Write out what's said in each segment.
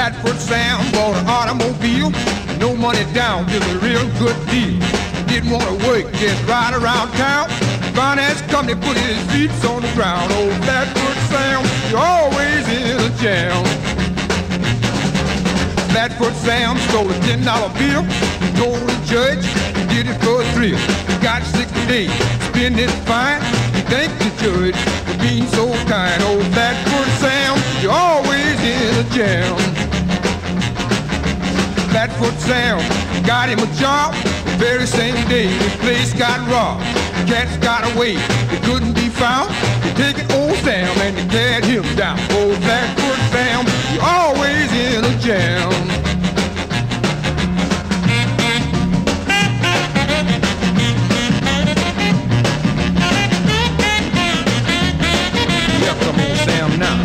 Flatfoot Sam bought an automobile, no money down, just a real good deal. Didn't want to work, just ride around town. Finance company put his feet on the ground. Oh, Flatfoot Sam, you're always in a jam. Flatfoot Sam stole a $10 bill. He told the judge he did it for a thrill. He got 60 days, spend it fine. He thanked the judge for being so kind. Oh, Flatfoot Sam, you're always in a jam. Flatfoot Sam got him a job. The very same day the place got robbed. The cats got away, they couldn't be found. They take it old Sam and they carried him down. Oh, Flatfoot Sam, you're always in a jam. Yeah, come on, Sam, now.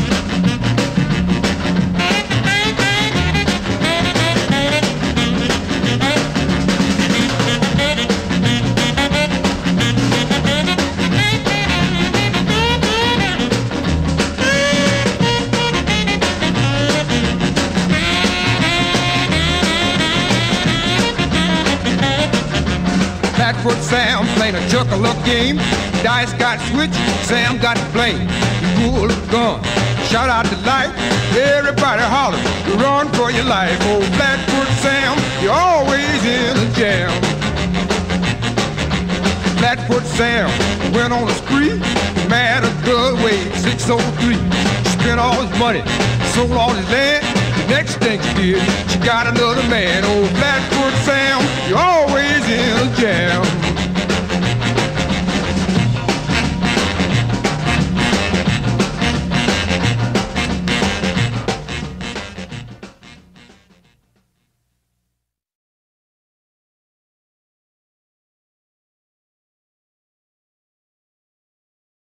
Flatfoot Sam playing a chuck-a-luck game. Dice got switched, Sam got to blame. He pulled a gun, shot out the light. Everybody hollered, run for your life. Oh, Flatfoot Sam, you're always in a jam. Flatfoot Sam went on a spree. Married a girl weighed 603. Spent all his money, sold all his land. The next thing she did, she got another man. Oh, Flatfoot Sam, you're always in a jam.